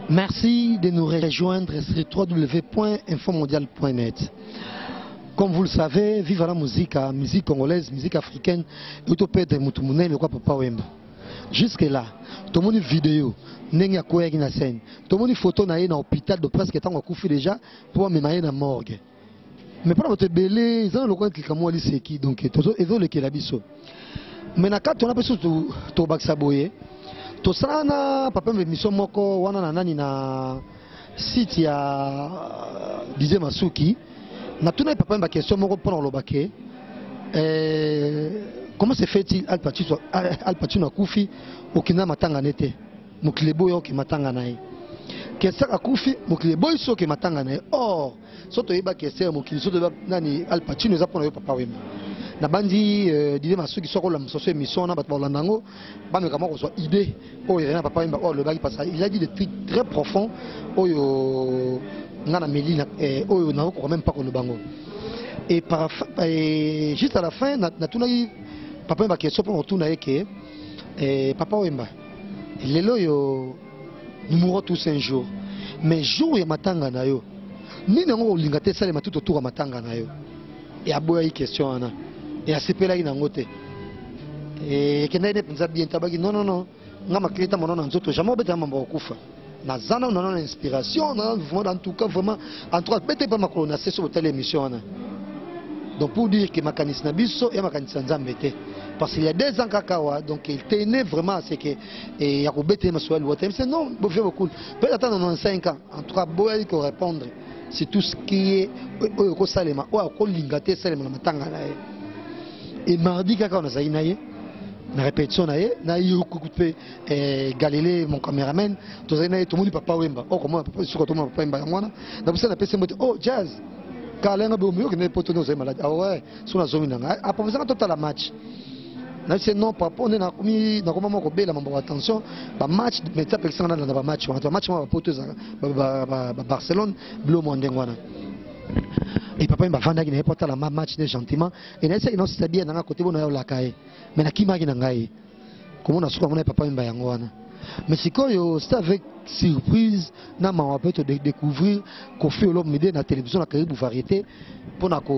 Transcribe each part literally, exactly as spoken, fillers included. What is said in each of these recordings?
Merci de nous rejoindre sur w w w point info mondial point net. Comme vous le savez, vive la musique, la musique congolaise, musique africaine, et tout peut être Moutoumouné, le quoi Papa Wemba. Jusque là, tout le monde vidéo, n'est a quoi na scène, tout le monde photo na dans l'hôpital de presque temps qu'on fait déjà pour me marier dans la morgue. Mais pour votre belé, ils ont le coin qui comme moi c'est qui donc ils ont le qui l'abisso. Mais na quand on a besoin de to baksaboye, to sana papa me mission moko wana na nani na site ya Didier Masuki. Na tuna papa mba question moko pour le baké. Comment se fait-il Al Pacino Al Pacino akufi okina matanga nete mukilebo yo ki matanga nae kesa akufi mukilebo iso ki matanga nae or soto yeba kesa mukili soto nani Al Pacino za pona yo papa wemba na bandi Didier Masuki soko la msoso émission na bato balandango ba me kama ko so idée o yena papa wemba or le baki parce il a dit des trucs très profonds oyo ngana melina oyo na ko même pas ko le bango et par et juste à la fin na tuna papa mba question pour tout na que eh papa wemba lelo yo nous mourrons tous un jour mais jour ya matanga na yo ni nango linga te sale matuto tour matanga na yo et aboya yi question ana et asepela ina ngote et kenda ne penza bien tabaki non non non ngama kleta monona nzoto jamais beta mambo kufa na zana on a inspiration na en tout cas vraiment en tout cas peut-être pas ma colonna c'est sur telle émission ana. Donc pour dire que Makanis Nabiso et Makanis Nzambete. Parce qu'il y a deux ans Kakawa, donc il tenait vraiment à ce que il y a Roubete Masouel Watem. C'est non, vous faites beaucoup. Peut-être dans cinq ans, en tout cas, Boel qui répondre, c'est tout ce qui est au Salema, ou au Lingate Salema Matanga. Et mardi, Kaka, on a Zainaye, la répétition, na eu coupé Galilée, mon caméraman, tout le monde papa Wemba. Oh, comment sur tout le monde papa Wemba, on a ça, oh, jazz. Quand on a besoin de poter nos malades, ah ouais, sur la zone là. Après ça, tout à la match. Là c'est non, papa, on est dans comme dans comment on belle, mais attention, bah match, mais ça personne dans le match, on match on va poter ça, Barcelone, bleu mondengwana. Et papa il m'a vendu qu'il n'est pas la match de gentiment. Et là c'est non c'est bien dans côté bon la caille. Mais na qui m'a gagné ngai. Comment on a su comment papa il m'a yangwana. Mais c'est quoi c'est avec surprise na ma peut te découvrir qu'on fait l'homme média na télévision na Caribou variété pour na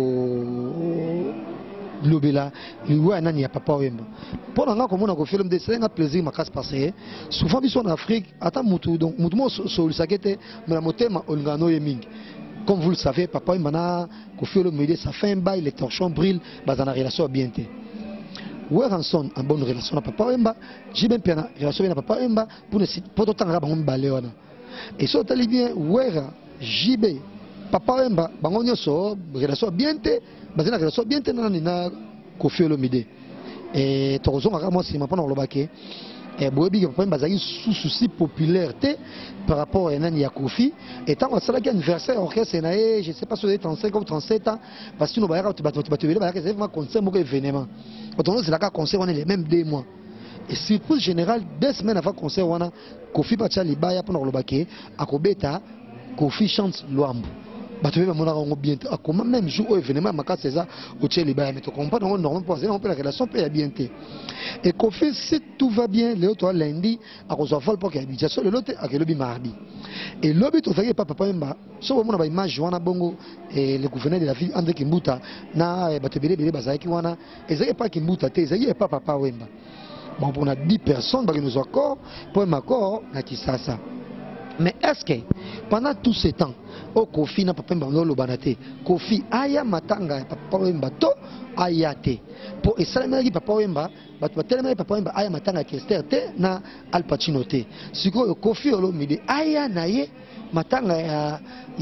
ko lobela liwa nani ya papa wemba pour na ko mona ko film de c'est un plaisir ma casse passer souvent biso en Afrique ata mutu donc mutu mo so le sakete mais la motema olngano yemingi comme vous le savez papa wemba na ko fait l'homme média ça fait un bail les torchons brillent bazana relation bien té Weranson en bonne relation à Papa Wemba, j'ai bien une relation avec Papa Wemba pour ne pas autant rabattre un baléona. Et ça t'as bien Wera, J B, Papa Wemba, bangonio so relation bien té, basé na relation bien té na na Kofi Olomide. Et torozon à moi si ma pas dans le baquet. Et Boebi Papa Wemba zaki sous souci popularité par rapport à Nani Kofi. Et tant que ça là anniversaire orchestre naé, je sais pas si c'est trente-cinq ou trente-sept ans, parce que nous baïra tu bateau tu bateau là, c'est vraiment concert beaucoup événement. Autrement, c'est là qu'à concert, on est les mêmes deux mois. Et surprise générale, deux semaines avant le concert, on a Kofi Pacha Libaya pour le baquet, à Kobeta, Kofi chante Luambo. Tu veux me bien, comment même jour au événement, ma carte c'est ça, au Tchè Libaya, mais tu comprends, on normalement pas, on peut la relation peut y bien. Et Kofi, si tout va bien, le autre lundi, à Rosafol pour qu'il y ait l'habitation, le l'autre à le mardi. Et l'objet, tu sais, papa Mba, sur le monde, image Joana Bongo, et le gouverneur de la ville, André Kimbuta, na Batebele Bele Bazaki Wana, et ça y est pas Kimbuta, et ça y est pas papa Wemba. Bon, on a dix personnes qui nous accord, pour un accord, na Kisasa. Mais est-ce que pendant tout ce temps, au Kofi na papa Mba no banate, Kofi aya matanga papa Wemba to ayate. Pour et ça le papa Wemba, bah tu tellement papa Wemba aya matanga Kester te na Al Pacino te. Siko Kofi olo midi aya naye matanga ya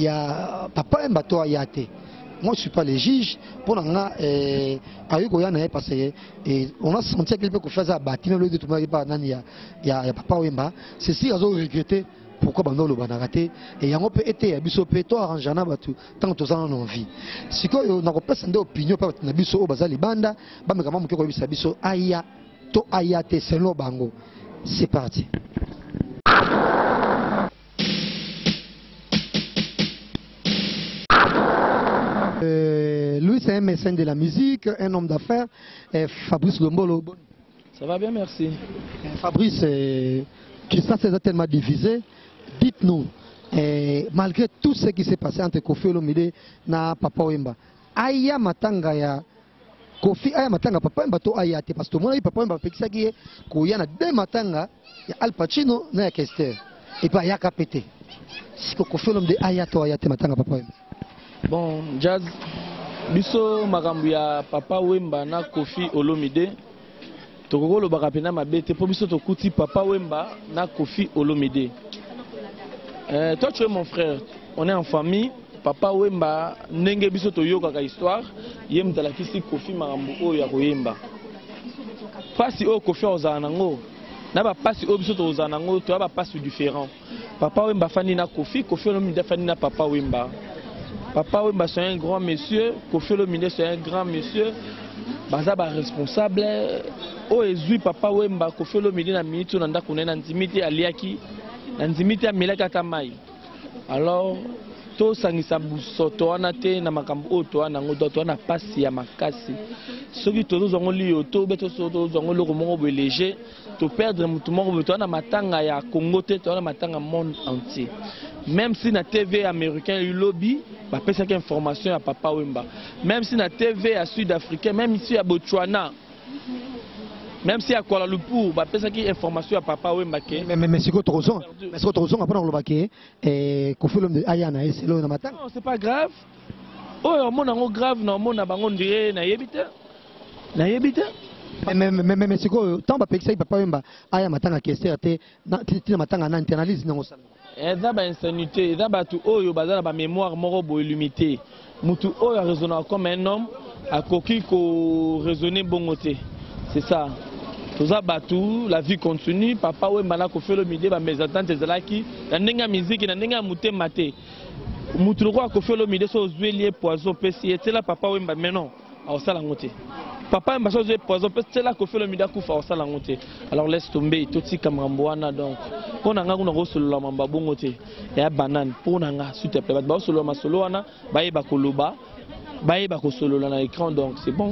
ya papa Wemba to ayate. Moi je suis pas le juge pour nga euh ayuko ya naye parce que on a senti qu'il peut faire ça bâtiment le de tout le pas nani ya ya papa Wemba. Ceci a regretté. Pourquoi bando le banarate et yango peut été biso pe to arrangana batu tant to zana non vie siko na ko pesa ndo opinion pa na biso o bazali banda ba me kama mukeko bisa biso aya to aya te selo bango. C'est parti. Euh, lui c'est un mécène de la musique, un homme d'affaires, Fabrice Lombolo. Ça va bien, merci. Fabrice, Christophe s'est tellement divisé. dites-nous, eh, malgré tout ce qui s'est passé entre Kofi Olomide na Papa Wemba, aya matanga ya Kofi aya matanga Papa Wemba to aya te parce que mon Papa Wemba pekisaki ko yana deux matanga ya Al Pacino na ya Kester et pas ya kapete. Si Kofi Olomide aya to aya te matanga Papa Wemba. Bon, Jazz biso makambo ya Papa Wemba na Kofi Olomide tokoko lobaka pena mabete po biso tokuti Papa Wemba na Kofi Olomide. Euh, toi tu es mon frère, on est en famille. Papa Wemba ndenge biso toyoka ka histoire yem talakisi Kofi makambo oyo ya koyemba. Pasi o Kofi ozana nango na ba pasi o biso tozana nango to ba pasi différent. Papa Wemba fani na Kofi, Kofi Olomide fani na Papa Wemba. Papa Wemba c'est un grand monsieur, Kofi Olomide c'est un grand monsieur. Baza ba responsable o ezui Papa Wemba Kofi Olomide na minute na ndako na nzimite aliaki na nzimite amelaka tamai. Alors to sangisa busoto wana te na makambo o to wana ngodo to na pasi ya makasi. Soki to zongo liyo to beto so to zongo loko mongo bo léger to perdre mutu mongo to na matanga ya Congo te to na matanga monde entier. Même si na T V américain il lobby ba pesa que information à Papa Wemba. Même si na T V à sud-africain, même ici à Botswana, même si à Kuala Lumpur, ba pesa que information à Papa Wemba ke. Mais mais mais c'est quoi ton raison? Mais c'est quoi ton raison après on le baké et Kofi Olomide ayana et c'est là na matanga. Non, c'est pas grave. Oh, on mona ngo grave na mona bango ndire na yebite. Na yebite. Mais mais mais mais c'est quoi tant ba pekisa Papa Wemba aya matanga Kester te na tina matanga na internalise nango sala. Eza ba insanité, eza ba tu oyo bazala ba mémoire moko bo illimité. Mutu oyo raisonner comme un homme a koki ko raisonner bongoté. C'est ça. Toza batu, la vie continue, Papa Wemba na Kofi Olomide ba mes attentes ezalaki, na ndenga musique na ndenga muté maté. Mutu roi Kofi Olomide so zuelie poison pesi et là Papa Wemba mais non, a sala ngoté. Papa Wemba so zuelie poison pesi là Kofi Olomide kufa a sala ngoté. Alors laisse tomber toti kamrambo wana donc. Pour nga kuna rosolo mamba bongo te ya banane pour nga s'il te plaît ba solo ma solo wana ba yeba koloba ba yeba ko solo na écran donc c'est bon.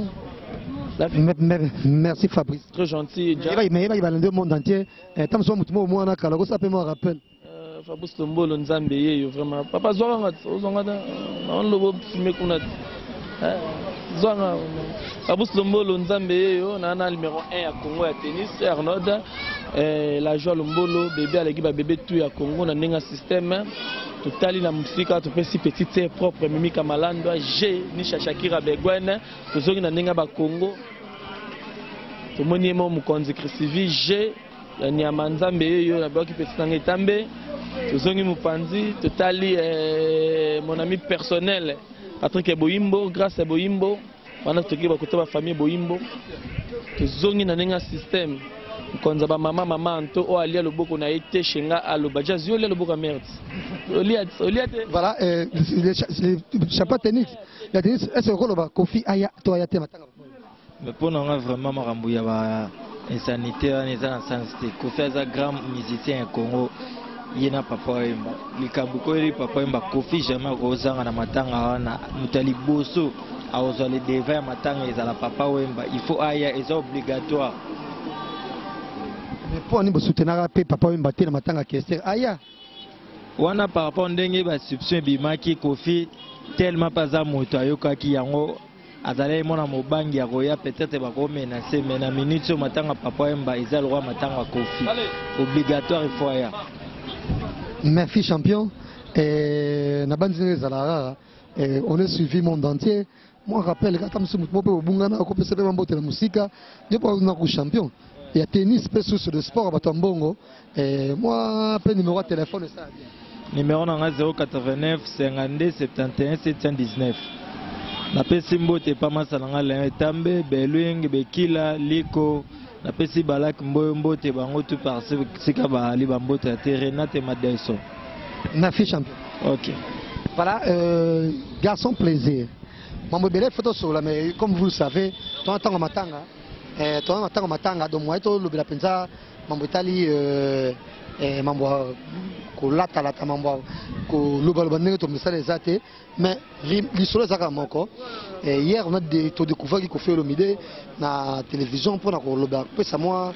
Merci Fabrice. Très gentil. Mais il va dans le monde entier. Tant que mutumo moi na kala ko ça peut me rappeler. Euh Fabrice Lombolo Nzambe yeyo vraiment. Papa Zwanga Zwanga on lobo filmer kuna. Zwanga Fabrice Lombolo Nzambe yeyo na na numéro un ya Congo ya tennis Arnold. Eh, la joie Lombolo bébé à l'équipe bébé tout ya Congo na nenga système totali na musika to pesi petite sœur propre Mimi Kamalando G ni Shakira Begwene to zongi na nenga ba Congo to moni mo mukonzi Christivi G ya Nyamanzambe yo na boki petite nanga tambe to zongi mupanzi totali eh, mon ami personnel Patrick Boyimbo grâce à Boyimbo wana toki ba kota ba famille Boyimbo to zongi na nenga système konza ba mama mama anto o alia loboko na été chenga aloba jazio le loboko merde olia olia voilà euh, le chapeau tennis la tennis est-ce que loba Kofi aya to aya te matanga mais pour nous vraiment makambu ya ba insanitaire ni za sens te Kofi aza grand musicien Congo yena Papa Wemba likambu ko ri Papa Wemba Kofi jamais kozanga na matanga wana mutali boso aozo le devant matanga ezala Papa Wemba il faut aya est obligatoire. Mais pour nous soutenir Papa Wemba te na matanga Kester aya wana par rapport ndenge ba substitution bimaki Kofi tellement pas za moto ayokaki yango azalai mona mobangi ya roya peut-être ba ko menacer mais na minute matanga Papa Wemba ezal roi matanga Kofi obligatoire il faut aya. Merci champion et na banzine zalara on est suivi monde entier. Moi rappelle quand je me suis au bungana ko pesa ba mbote la musika je pas na champion. Il y a tennis, sur le sport, à Tambongo. Et moi, après numéro de téléphone, ça. Numéro zéro quatre-vingt-neuf cinquante-deux soixante et un sept cent dix-neuf. Na pesi mbote pa masalanga la tambe beluing bekila liko na pesi balak mboyo mbote bango tout par sika ba ali ba mbote te Renate Madelson. Na fi champion. OK. Voilà euh, garçon plaisir. Mambo belle photo sur la mais comme vous le savez, ton temps matanga eh ton temps matanga donc moi to lobela penza mambo etali euh, eh, mambo kolatalata mambo kolobaloba ndenge tomisala eza te mais lisolo ezaka moko. Hier on a découvert qu'il Koffi Olomide na télévision pour na koloba pesa moi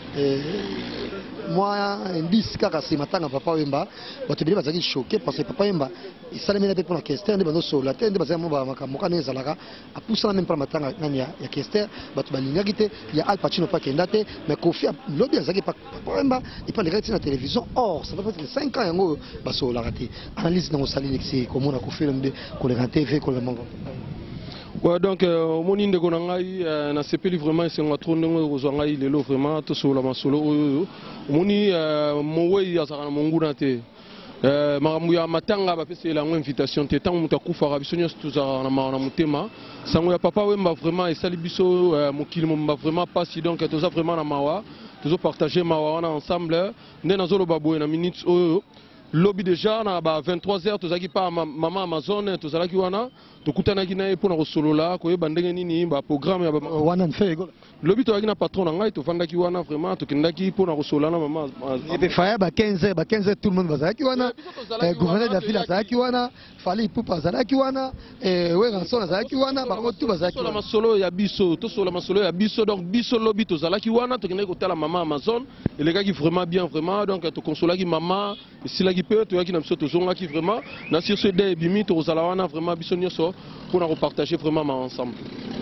moi indice kaka c'est matanga Papa Wemba bato bili bazaki choqué parce que Papa Wemba isalemi na pe pour na Kester nde bazo sola te nde bazaki mo ba makambo kana ezalaka apusana même pas matanga nani ya Kester bato balingaki te ya Al Pacino pa kenda te mais Koffi lobby azaki Papa Wemba il parle direct na télévision. Or ça fait presque cinq ans yango basola raté analyse na osali c'est comment na Koffi Olomide ko le T V ko le mango. Ouais, donc au moni ndeko na ngai na sepeli vraiment c'est nga trop ndenge kozwa ngai lelo vraiment to solo ma solo oyo moni mowe ya saka na monguna te makambo ya matanga bapesela ngo invitation te tango muta kufa biso nyonso tozala na na mutema sango ya Papa Wemba vraiment esali biso mokili momba vraiment pasi donc toza vraiment na mawa tozo partager mawa wana ensemble nde nazoloba boye na minutes oyo lobby déjà na ba vingt-trois heures tozaki pa mama Amazon tozalaki wana tokutanaki naye mpona kosolola koyeba ndenge nini ba programme ya wana nfe lobby tozalaki na patron na ngai tofandaki wana vraiment tokendaki mpona kosolola na mama et faya ba quinze heures ba quinze heures tout le monde bazalaki wana gouverneur de la ville azalaki wana Fally Ipupa azalaki wana Weranson azalaki wana bango tout bazalaki wana masolo ya biso tosola masolo ya biso donc biso lobby tozalaki wana tokendaki kotala mama Amazon elekaki vraiment bien vraiment donc tokonsolaki mama esilaki pe toyaki na biso tozongaki vraiment na sur ce day bimi tozala wana vraiment biso nyonso pour repartager vraiment ensemble.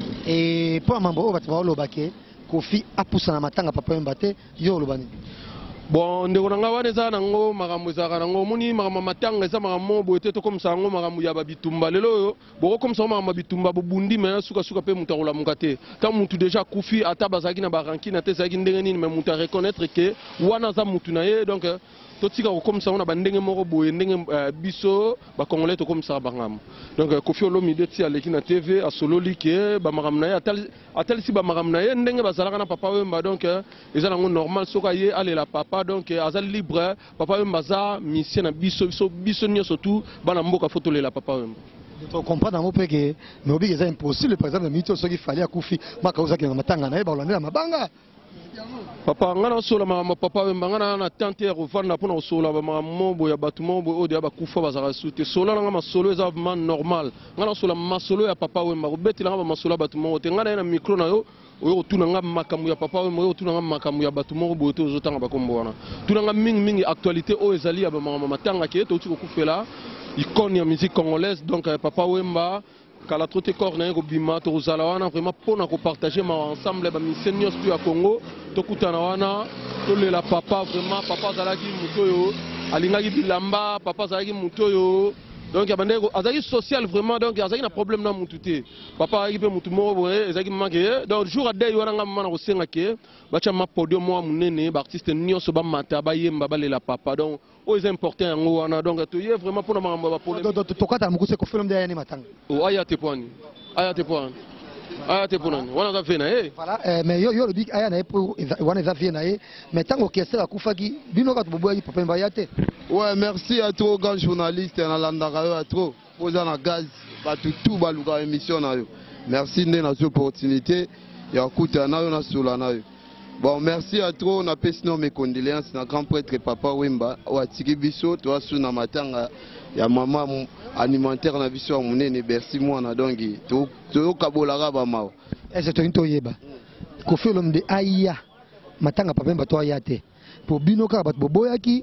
Et pour mambo bato baolobake Koffi apusa na matanga Papa Wemba te yo lobani. Bon ndeko nanga wana eza nango makambo ezaka nango moni makambo matanga eza makambo boye te tokomisa yango makambo ya babitumba lelo oyo bokokomisa makambo bitumba bobundi me suka suka pe mutu akolamuka te tant mutu déjà Koffi ata bazalaki na baranki na te ezalaki ndenge nini mais mutu areconnaître ke wana aza mutu na ye donc totika kokomisa na bandenge moko boye ndenge biso bakongolais tokomisaka bangambo donc Koffi Olomide ti aleki na T V asololi ke bamakambo na ye atalisi bamakambo na ye ndenge bazalaka na Papa Wemba donc eza nango normal soka ye alela papa donc aza libre Papa Wemba aza mission na biso biso biso nyonso tout bana mboka fotolela Papa Wemba. To comprendre mo peke mais obi eza impossible par exemple mito soki fallait Koffi maka uzaki na matanga na ye ba olandela mabanga. Papa ngana sola ma Papa Wemba ngana na tante ya kovanda pona osola ba mambo ya batu mombo o de ba kufa bazaka sute sola nga masolo eza vraiment normal ngana sola masolo ya Papa Wemba kobetela nga masolo batu mombo te ngana na micro na yo oyo tuna nga makambo ya Papa Wemba oyo tuna nga makambo ya batu mombo boto ozotanga bakombo wana tuna nga mingi mingi actualité o ezali ya ba mama matanga ke to tiko kufela icône ya musique congolaise donc Papa Wemba kala trote corne ko bima to zala wana vraiment pona ko partager ma ensemble ba mission nyos tu ya Congo to kutana wana to lela papa vraiment papa zalaki mutoyo alingaki bilamba papa zalaki mutoyo donc abande azaki social vraiment donc azaki na problème na mututé papa aki pe mutu mo boye ezaki manke donc jour a day wana ngam mana ko senga ke bacha ma podium mo munene ba artiste nyos ba mata ba yemba ba lela papa donc o est important yango wana donc to ye vraiment pona mamba ba problème to kata mukuse ko film de yani matanga o aya te poni aya te poni aya te poni wana za vena eh voilà mais yo yo le big aya na pour wana za vena eh mais tango kester akufaki bino ka to boboya Papa Wemba ya te. Ouais, merci à toi grand journaliste na landaka yo à trop poza na gaz ba tout ba luka émission na yo merci ndé na opportunité ya kuta na yo na sola na yo. Bon, merci à toi, on a fait mes condoléances na grand prêtre Papa Wemba wa tiki biso to asu na matanga ya maman alimentaire na biso ya munene merci moi na dongi to to kabolaka ba mawo. Est-ce que to yeba Koffi Olomide aya matanga Papa Wemba to aya te pour bino ka bat boboyaki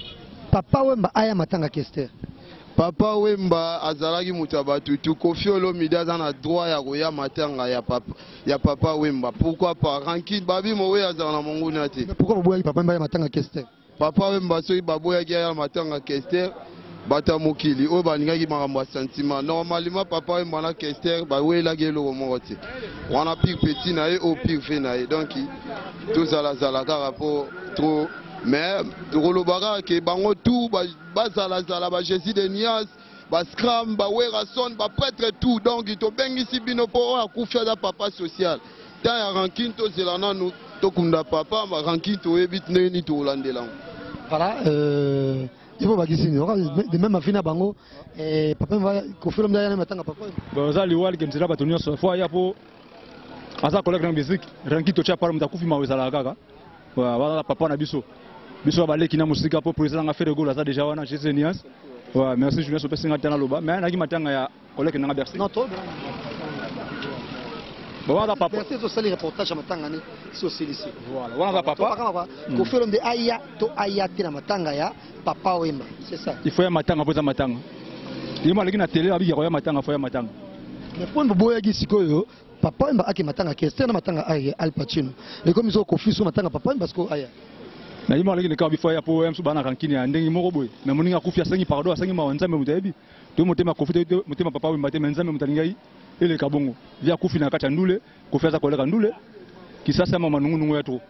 Papa Wemba aya matanga Kester. Papa Wemba azalaki mutabatu tu Koffi Olomide aza na droit ya koya matanga ya papa ya Papa Wemba. Pourquoi pas ranking babi mowe azala na monguna te. Pourquoi boboyaki Papa Wemba ya matanga Kester? Papa Wemba soki baboyaki ya matanga Kester bata mokili o balingaki makambo ya sentiment normalement Papa Wemba na Kester bawelaki eloko moko te wana pire petit na ye o pire fe na ye donc tozala zala kaka po trop mais tokolobaka ke bango tout bazala zala ba Jésus de Nias ba Scram ba Weranson ba prêtre tout donc tobengisi bino po akufia da papa social ta ya ranking tozela nanu tokunda papa ba ranking toyebi ndeni tolandela. Voilà euh il faut bagisi de même afina bango eh Papa Wemba Koffi Olomide ya matanga Papa bon za liwali kenzela batonyo so fois ya po asa collègue na musique ranking to cha par mtakufi mawezala kaka voilà papa na biso biso baleki na musika pour président nga faire gola ça déjà wana chez Nias. Ouais, merci Julien Sopé singa tana loba mais naki matanga ya collègue nga Bercy. Non to. Bon voilà papa. Bercy to sali reportage matanga ni so silisi. Voilà, voilà papa. Ko faire de aya to aya tina matanga ya papa Wemba. C'est ça. Il faut ya matanga pour ça matanga. Il m'a leki na télé abi ya matanga faut ya matanga. Mais pour boya gi sikoyo papa Wemba aki matanga kester na matanga aya Al Pacino. Et comme ils ont confié sur matanga papa Wemba parce que aya na yima leki neka bifo ya po msu bana kankini ya ndengi moko boy mais moninga kufia sangi pardon sangi ma wanzambe mutayebi to motema kofi to motema papa Wemba te menzambe mutaningai ele kabongo via kufi na kata ndule kufia za koleka ndule kisasa mama nungu nungu yetu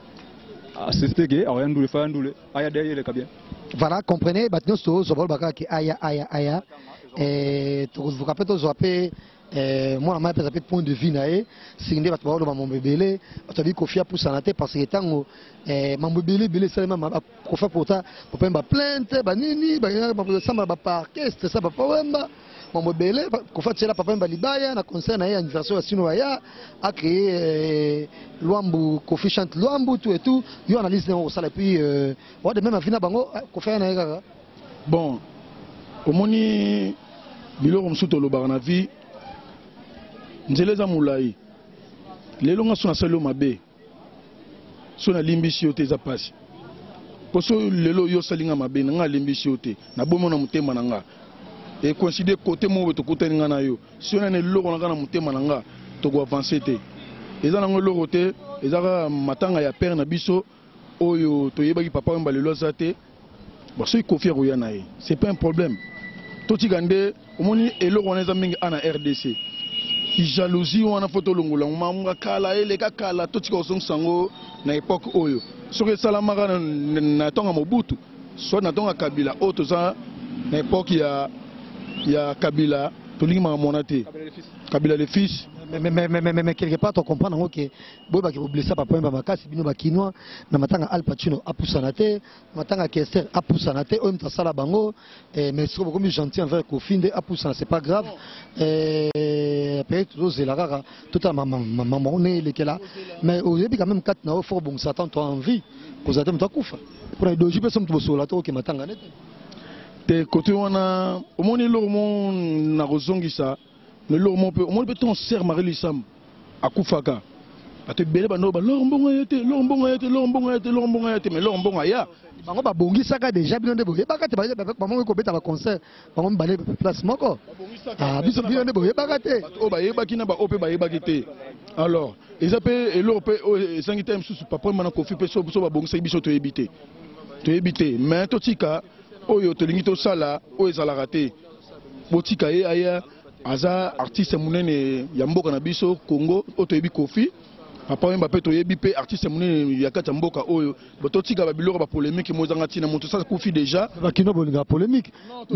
assisté aya ndule fa ndule aya de ele kabia. Voilà, comprenez maintenant so so baka ki aya aya aya eh to vous rappelez to zoapé eh moi na ma peut point de vue nae singende bato ba mambo belé to bi kofia pour sanate parce que tango eh mambo belé belé ça même kofia pour ta pour pas plainte ba nini ba ba samba ba parquet ça ba Wemba mambo belé kofia tshela papa Wemba libaya na concert na anniversaire ya sino ya a créé Luambu Kofi chante Luambu tout et tout yo analyse na ça et puis euh wa de même afina bango kofia na kaka bon omoni biloko msuto lo na vie nzeleza mulai lelo nga sona salo mabe sona limbisi yote za pasi poso lelo yo salinga mabe nga limbisi yote na bomo na mutema na nga et considérer côté mo to kutani nga na yo sona ne loko na mutema na nga to go avancer te eza na ngolo te eza ka matanga ya père na biso oyo to yebaki papa Wemba lelo zate bo so ikofi ko yana ye c'est pas un problème to tigande omoni eloko na eza mingi ana R D C jalousie wana photo longola mamunga kala ele kakala totika osong sango na époque oyo soki salamaka na tonga Mobutu soit na tonga Kabila auto za na époque ya ya Kabila tolingi ma monate Kabila le fils mais mais mais mais mais quelque part tu comprends ngo que boy ba ki blessa papa Wemba makasi bino ba kinwa na matanga Al Pacino apusana te matanga Kester apusana te o mta sala bango mais c'est beaucoup plus gentil envers Kofinde apusana c'est pas grave euh peut-être tous la rara tout à maman maman on est lesquels mais au début quand même quatre na fort bon ça tente envie que ça t'aime toi kufa pour les deux personnes tu bosola to que matanga net te côté wana omoni lo mon na rozongisa mais lo mon peut omoni peut on sert Marie Sam akufaka ate bele bano ba lo mbongo yete lo mbongo yete lo mbongo yete lo mbongo yete mais lo mbongo ya bango ba bongisaka déjà bino ndebo yebaka te ba bango ko beta ba concert bango mbale place moko ah biso bino ndebo yebaka te o ba yebaki na ba ope ba yebaki te alors ils appellent et l'Europe et cinq items sous papa mana kofi pe so so ba bongisa biso to yebite to yebite mais to tika oyo to lingi to sala o ezala raté botika ye aya aza artiste munene ya mboka na biso Congo o to yebi Kofi papa Wemba pe to yebi pe artiste munene ya kata mboka oyo bototika ba biloko ba polémique mozanga tina moto ça Kofi déjà ba kino bolinga polémique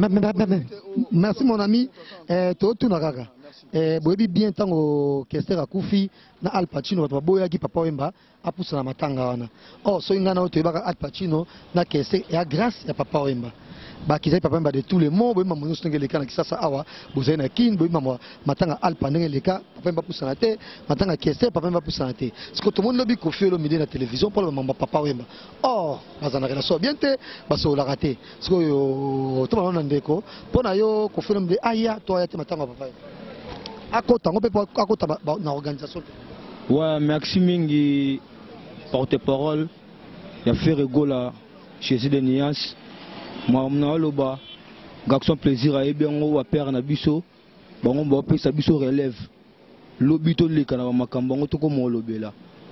merci mon ami eh to tuna kaka eh boyebi bien tango Kester akufi na Al Pacino bato boya ki papa Wemba apusa na matanga wana oh so ingana o to yebaka Al Pacino na Kester ya grâce ya papa Wemba ba kizai papa Wemba de tous les mots boyema mono stenge leka na kisasa awa bozai na kin boyema matanga Al Pandenge leka papa Wemba pusa na te matanga Kester papa Wemba pusa na te parce que tout le monde lobi Kofi Olomide na télévision pour le mamba papa Wemba oh bazana relation bien te baso la raté parce que yo to malona ndeko pona yo Kofi Olomide aya to aya te matanga papa akota ngo pe akota na organisation. Ouais, merci mingi porte-parole ya faire gola chez Nias moi na loba garçon plaisir a bien ngo wa père na biso bango ba pesa biso relève lobito leka na makambo ngo to ko mo lobela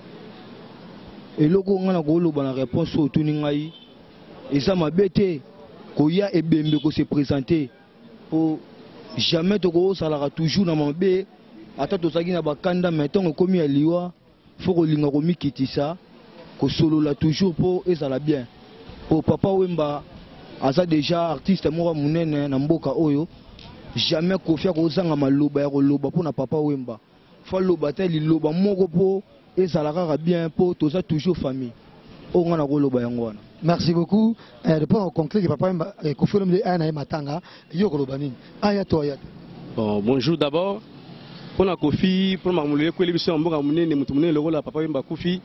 eloko ngana ko loba na réponse au tuni ngai eza mabete ko ya ebembe ko se présenter pour jamais to ko salara toujours na mabe ata to saki na bakanda metongo komi ya liwa faut ko linga ko mikitisa ko solo la toujours pour ezala bien pour papa Wemba aza déjà artiste moko munene na mboka oyo jamais kofia ko zanga maloba ya ko loba pour na papa Wemba faut loba te liloba moko po ezala kaka bien po toza toujours famille o ngana ko loba yango wana. Merci beaucoup. Euh, de pour conclure que papa Wemba Kofi Olomide ana matanga yo ko loba nini aya to aya. Bon, bonjour d'abord. Pour la Kofi, pour ma moulée, que les biso mboka munene mutu munene lokola papa Wemba Kofi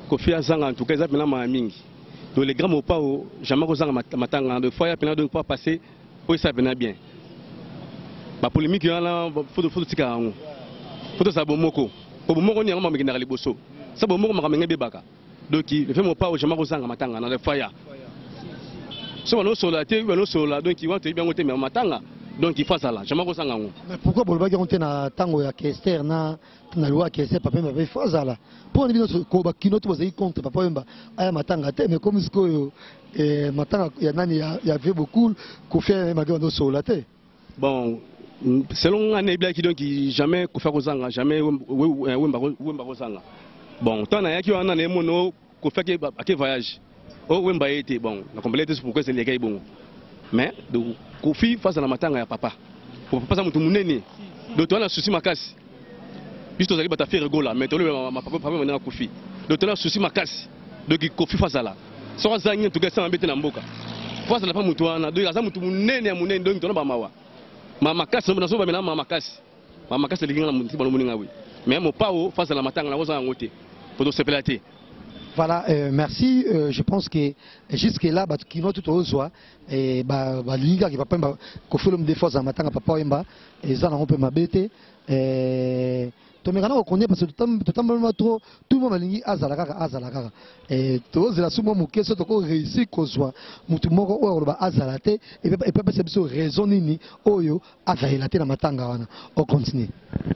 Kofi azanga en tout cas, ils ont mingi. Donc les grands mots pas, jamais aux zanga matanga, de fois, il y a donc pas passer, pour ça venait bien. La polémique, il y a là, faut faut tika ango. Faut ça bon moko. Pour bon moko, ni ango mami na liboso. Ça bon moko makamenge bebaka. Donc le fait mon pas, jamais aux zanga matanga, dans le foyer. So on solaté, on sola, donc ils vont te bien monter mais matanga. Donc il faut ça là, jamais aux zanga ango. Mais pourquoi pour le bagage on tient na tango ya Kester na na loi Kester papa m'a fait faut ça là. Pour nous notre ko bakino to bazai contre papa wemba aya matanga te mais comme ce que eh matanga ya nani ya fait beaucoup ko fait ma gando solaté. Bon, selon un éblat qui donc jamais ko faire aux zanga, jamais wemba wemba aux zanga. Bon, tant na yaki on a mono ko fait que voyage. Oh wemba été bon, la complète pourquoi c'est les gars bon. Mais donc Kofi face à la matanga ya papa. Pour papa ça mutu munene. Donc tu as un souci makasi. Puisque tu as fait rigola, mais tu as ma papa papa maintenant Kofi. Donc tu as un souci makasi. Donc Kofi face à la. So azangi tout cas ça embêter na mboka. Face à la pas mutu ana. Donc azamu mutu munene ya munene donc tu na ba mawa. Ma makasi na so ba maintenant ma makasi. Ma makasi linga na mutu ba muninga wi. Mais mon pao face à la matanga na oza ngote. Pour se plater. Voilà, euh, merci. Euh, je pense que jusque là, bah, qui tout au soir, et bah, bah, l'inga qui va pas, bah, qu'on fait l'homme des forces en matin à papa Wemba, et ça, on peut m'abaisser. Et tout le monde on connaît parce que tout le monde trop, tout le monde a l'ingi azalaka azalaka. Et tout le monde a souvent mouké, surtout qu'on réussit qu'on soit, tout le monde on va azalater, et puis pas c'est besoin raisonner ni oyo azalater la matanga. On continue.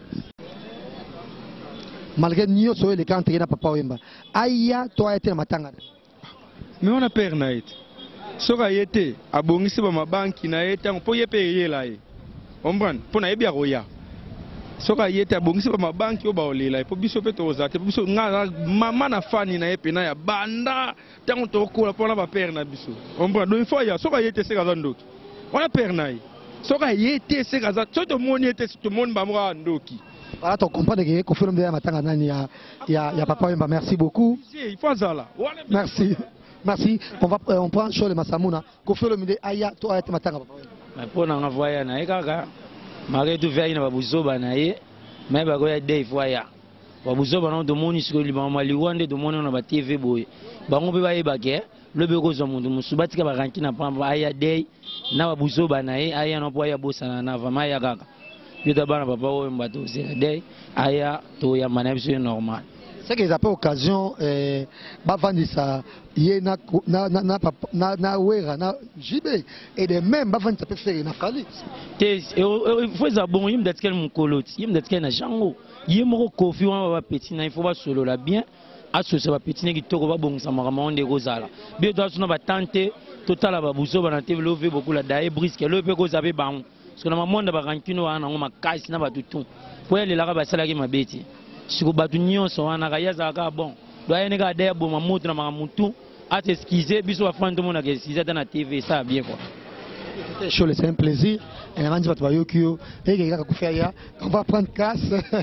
Malgré nous, nous les cas entraînés papa Wemba. Aïe, toi, tu es matanga. Mais on a peur naït. Soka yete, abongisi ba mabanki na yete, on peut y payer là. On prend, pour na bien roya. Soka yete, abongisi ba mabanki oba olela. Pour biso pe tozate, pour biso nga mama na fani na yepe na ya banda. Tant to ko la pour na ba peur na biso. On prend, donc il faut ya. Soka yete c'est gazandoki. On a peur naït. Soka yete c'est gazandoki. Tout le monde yete, tout le monde ba moi ndoki. Voilà, tu comprends que qu'on fait le meilleur matin il y a il y a il y a papa Wemba. Merci beaucoup. Il faut ça là. Merci. Merci. On va on prend sur le Massamuna. Qu'on fait le meilleur aya toi tu matin papa Wemba. Mais pour n'en envoyer na ekaka. Malgré tout faire na babuzoba na ye. Mais ba go ya day foya. Babuzoba na domoni sur le mama liwande domoni na ba T V boy. Ba ngo be ba yeba ke le bego zo mundu musubati ka ba ranki na pamba aya day na babuzoba na ye aya no poya bosana na va maya kaka. Je d'abord papa Wemba to c'est day aya to ya manabso normal. C'est qu'ils appellent occasion euh ba vandisa ye na na na na na wera na jibe et de même ba vandisa peut faire na kali. Te il faut ça bon yim d'être quel mon coloti yim d'être quel na jango yim ko Kofi wa ba petit na il faut ba solo la bien associer ba petit qui to ko ba bon ça marama onde kozala. Bien doit sona ba tenter total ba buzo ba na te lever beaucoup la dae brisque le pe ko zabe ba parce que na monde ba rankino wana ngoma kasi na ba tutu pour les là ba sala ki mabeti siko batu nyonso wana ka yaza ka bon doit ne ka dae bo mamutu na mamutu at excuser biso ba fando mona ke excuser dans la T V ça bien quoi. C'est un plaisir. Et avant de voir Yokio, et on va prendre casse.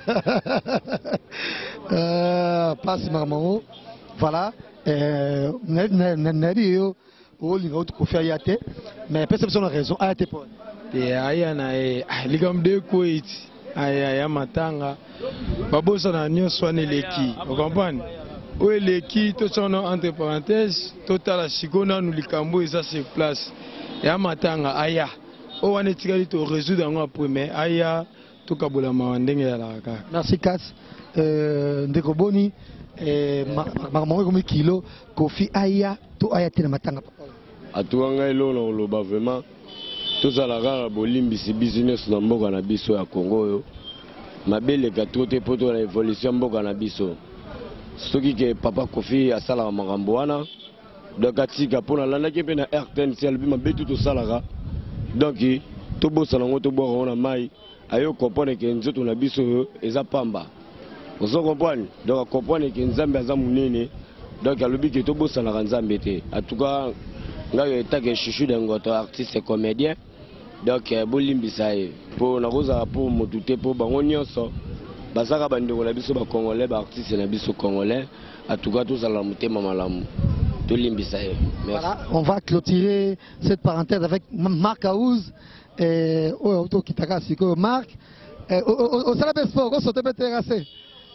euh, passe maman. Voilà. Euh, Nadio, ou l'autre Kofi Ayate. Mais personne n'a raison. Ayate pour. Et Ayana est ligam de Kuwait. Aya matanga. Babosa na nyonso ane leki. Vous comprenez? Où est leki? Tout ça entre parenthèses. Total a chigona nous likambo et ça c'est place. Ya matanga aya o wane tikali to résoudre ngo premier aya to kabola ma ndenge ya la ka. Merci Kas euh ndeko boni eh makambo comme kilo Kofi aya to aya tena matanga papa atuanga elo na loba vraiment to zala ga bolimbisi business na mboka na biso ya Congo yo mabele ka trote poto na évolution mboka na biso soki ke papa Kofi asala makambo wana donc atika pona landa ke pe na R T N C L B ma betu to salaka donc to bosa nango to boko na mai ayo comprendre ke nzoto na biso eza pamba ozo comprendre donc comprendre ke nzambe aza munene donc alobi ke to bosa na nzambe te en tout cas ngayo etake chouchou de ngoto artiste et comédien donc bolimbisa e po na koza po motute po bango nyonso basaka bandeko na biso ba congolais ba artiste na biso congolais en tout cas tout ça la mutema malamu. Voilà, on va clôturer cette parenthèse avec Marc Aouz et Marc au Salabé Sport, on saute terrassé.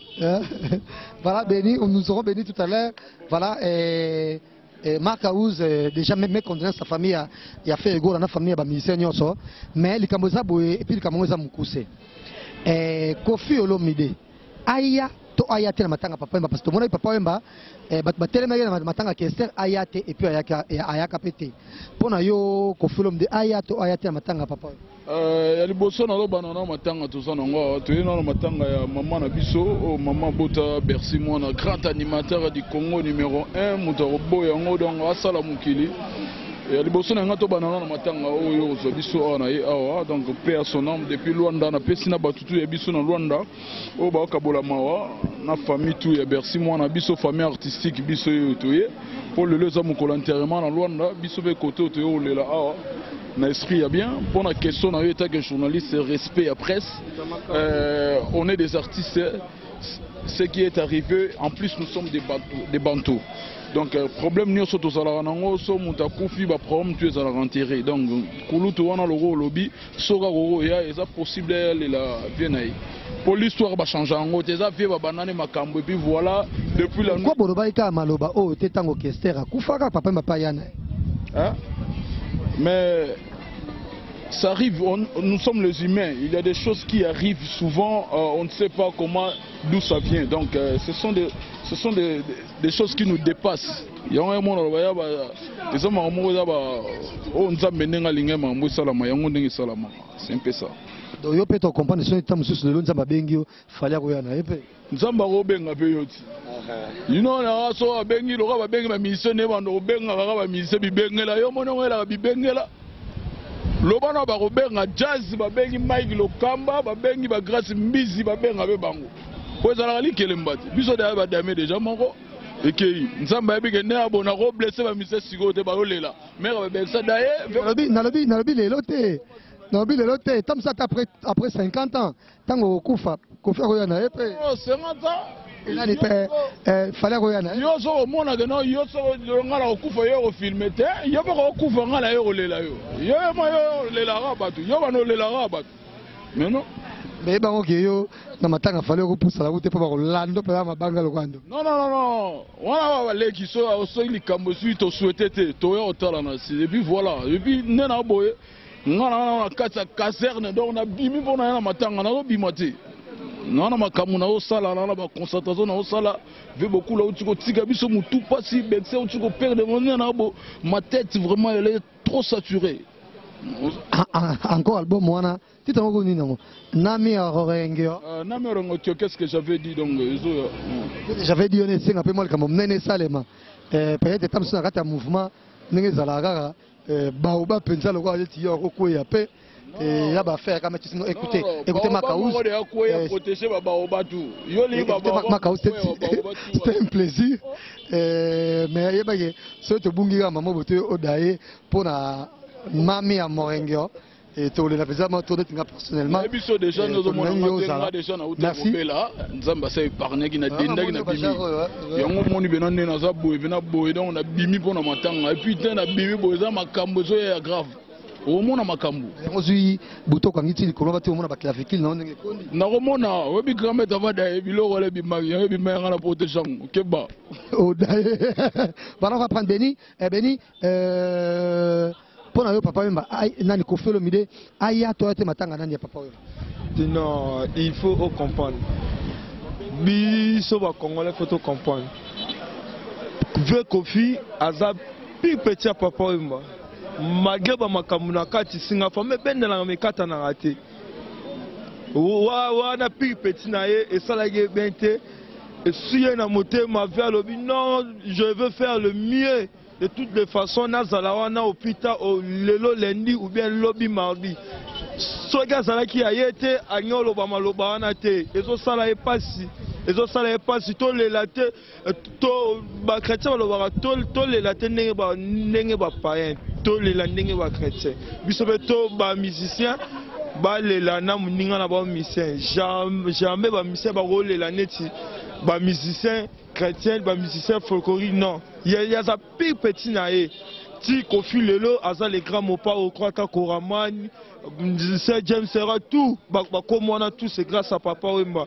Voilà, béni, nous serons bénis tout à l'heure. Voilà, et, et Marc Aouz, déjà même condamné sa famille, il a fait ego dans la famille, il a mis ça, mais il a mis et puis il a mis ça moukoussé. Et Kofi Olomide, Aya, to Aya te na matanga papa Wemba, parce que mon papa Wemba, bat telema na matanga Kester Aya te et puis Aya Aya kapete. Pona yo Kofi Olomide Aya to Aya te na matanga papa. ya liboso na loba na matanga toza nango toyena na matanga ya mama na biso o mama Bota Bercy mwana grand animateur du Congo numéro un moto boya ngo donc asala mukili ya liboso na ngato banana na matanga oyo zo biso na ye awa donc paix à son âme depuis Luanda na pesi na batutu ya biso na Luanda o ba kabola mawa na famille tout ya Bercy mwana biso famille artistique biso yo toye pour le leza mukolo enterrement na Luanda biso be côté toye o lela awa na esprit ya bien pour la question na yo état que journaliste respect à presse euh, on est des artistes ce qui est arrivé en plus nous sommes des bantous, des bantous. Donc euh, problème nous sommes tous à la rango so muta kufi ba problème tu es à la renterrer donc kulutu wana logo lobby soga gogo ya est possible la vienai pour l'histoire ba changer en haut eza vie ba banane makambo et puis voilà depuis la quoi boloba ika maloba oh tetango kestera kufaka papa mapa yana hein mais ça arrive, on, nous sommes les humains, il y a des choses qui arrivent souvent, euh, on ne sait pas comment, d'où ça vient. Donc euh, ce sont, des, ce sont des, des, des choses qui nous dépassent. Il y a un moment où il y a des hommes qui c'est un peu ça. Donc yo peut comprendre si tu as de l'onza babengio fallait koyana epe. Nzamba ko benga pe yoti. You know na so abengi lo ka babengi ba mission ne bando benga ka ba mission bi bengela yo mono ngela bi bengela. Lobana ba robenga jazz ba bengi Mike Lokamba ba bengi ba Grace Mbizi ba benga be bango. Po ezala li kelembati. Biso da ba dame déjà moko. Ekei nzamba yebi ke ne abona ko blesser ba mission sigote ba olela. Mais ba benga ça daye. Nalobi nalobi nalobi lelo te. Non, mais l'autre, comme ça, après, après cinquante ans, tant au Koufa, Koufa Royana, et puis. Oh, cinquante ans? Il fallait Royana. Yo, so, mon agent, yo, so, on a au Koufa, yo, filmé, yo, pas au Koufa, on a yo, le la yo. Yo, moi, yo, le la rabat, yo, on a le la rabat. Mais non. Mais bon, ok, yo, dans ma tanga, il fallait repousser la route pour l'ando, pour ma banga le Rwanda. Non, non, non, non. On a les qui sont au sol, les cambosuis, tu souhaitais, tu es au talent, et puis voilà. Et puis, nena boy. Ngana na kata caserne donc na bimi pona na matanga na bimati na na makamu na osala na ba concentration na osala ve beaucoup là où tu tika biso mutu pasi bense où tu perdre mon na bo ma tête vraiment elle est trop saturée. Encore album wana tita ngo nini ngo nami orengeo nami orengo qu'est-ce que j'avais dit donc j'avais dit on est singa pe moi comme nene salema euh peut-être tam sur kata mouvement nenge zalagara baoba penza lokwa eti yo kokoya pe et ya ba faire quand même écoutez écoutez Makaouz protéger ba baoba tout yo li ba Makaouz c'était un plaisir mais ya ba ke so to bungira mama bote odaye pour na mami a Morengio et to le la pesa ma tourner personnellement et biso déjà nous avons déjà na utobela nzamba sai parne ki na denda ki na bimi yango moni bena nena za boye bena boye donc na bimi pona matanga et puis na bimi boye za makambo zo ya grave au mona makambo ozui buto kwa ngiti likolo bati omona ba clavicule na ndenge kondi na komona webi grand tava da biloko le bima ya bima ngana protection keba o daye bana va prendre Beni et Beni euh pour na yo papa Wemba nani Kofi Olomide aya to ate matanga nani ya papa Wemba. Non, il faut comprendre. Biso ba Congolais faut comprendre. Vieux Kofi aza plus petit papa Wemba. Malgré ba makambo na kati singa fa me bendela me kata na raté. Wa wa na plus petit na ye et ça la bente et si na motema vers le non, je veux faire le mieux. De toutes les façons, Nazalawana au pita au lelo lundi ou bien lobby mardi. Soga Zalaki a été à Nyolo Bamalobaana te. Et ça, ça n'est pas si. Et ça, n'est pas si. Tous les latés, tous les chrétiens, tous les latés n'est pas païen. Tous les latés n'est pas chrétien. Bisobeto, bah, musicien. Bah, les lana, mouninga na ba musicien. Jamais, bah, musicien, bah, rôle les laneti. Bah, musicien chrétien, bah, musicien folklorique, non. Il y a un pire petit naïe. Si Kofi Lelo, Aza les grands mopas au Kwaka Koraman, James Serra, tout, bah, comme on a tout, c'est grâce à Papa Wemba.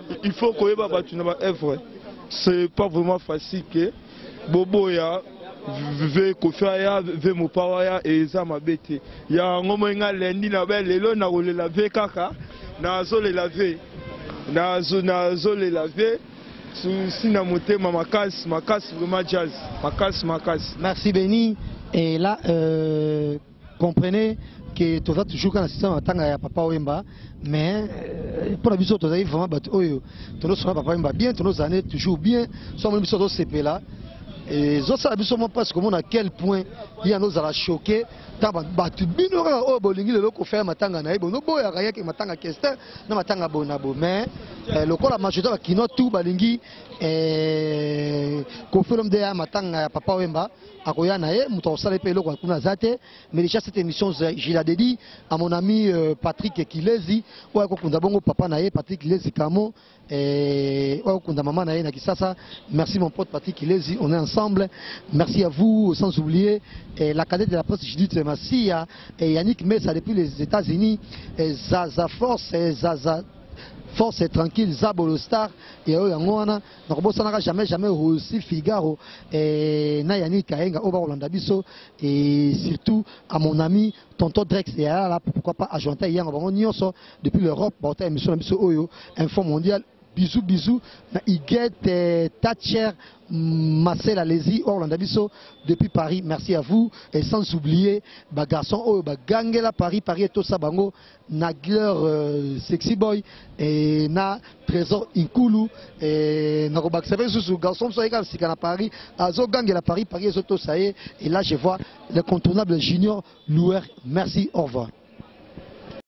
il faut que œuvre. C'est pas vraiment facile que Bobo ya ve kofia ve mopawa ya eza mabete ya ngomo nga lendi na ba lelo na ko le laver kaka na zo le laver na zo na zo le laver si na motema makasi makasi vraiment jazz makasi makasi. Merci Béni. Et là euh, comprenez que tu vas toujours quand assistant à tanga ya Papa Wemba, mais pour la biso tu as vraiment battu oyo tu nous Papa Wemba bien tu nous années toujours bien soit même biso C P là et ça biso moi parce que à quel point il y a nous à choquer ta battu binora o bolingi le ko faire matanga na ebo no boya kaya ke matanga kester na matanga bonabo mais le ko la majorité ba kino tout balingi eh ko film de matanga ya Papa Wemba akoya na ye muto osala pe loko kuna zate mais déjà cette émission je l'ai dédié à mon ami euh, Patrick Kilezi ou ko kunda bongo papa na ye Patrick Kilezi kamo et ou kunda maman na ye na Kisasa. Merci mon pote Patrick Kilezi, on est ensemble. Merci à vous, sans oublier et la cadette de la presse Judith Massia et Yannick Messa depuis les États-Unis et Zaza Force et Zaza Force et tranquille, Zabolo Star et Oyangwana. Donc, bon, ça n'aura jamais, jamais aussi Figaro et Nayani Kaenga, Oba Rolanda Bisso et surtout à mon ami Tonton Drex et là, pourquoi pas à Jointa Yang, depuis l'Europe, émission Bisso Oyo, Info Mondial. Bisous, bisous. Iguet, Thatcher, Marcel Alési, Orlando Bisso, depuis Paris. Merci à vous. Et sans oublier, bah, garçon, oh, bah, Gangela Paris, Paris et tout ça, bango, Nagler, euh, Sexy Boy, et na Trésor Inkulu, et na Robak Savé, sous garçon, soyez comme si à Paris, Azo Gangela Paris, Paris et tout ça, et là, je vois l'incontournable Junior Louer. Merci, au revoir.